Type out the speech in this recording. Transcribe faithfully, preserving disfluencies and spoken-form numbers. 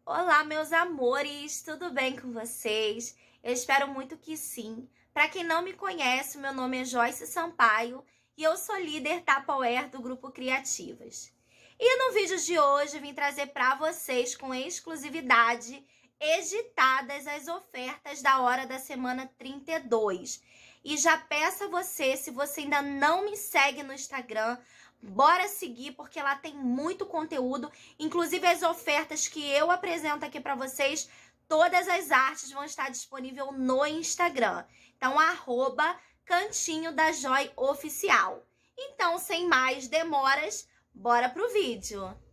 Olá, meus amores, tudo bem com vocês? Eu espero muito que sim. Para quem não me conhece, meu nome é Joyce Sampaio e eu sou líder Tupperware do Grupo Criativas. E no vídeo de hoje vim trazer para vocês com exclusividade editadas as ofertas da hora da semana trinta e dois. E já peço a você, se você ainda não me segue no Instagram, bora seguir, porque lá tem muito conteúdo, inclusive as ofertas que eu apresento aqui para vocês, todas as artes vão estar disponíveis no Instagram. Então, arroba Cantinho da Joy Oficial. Então, sem mais demoras, bora pro vídeo!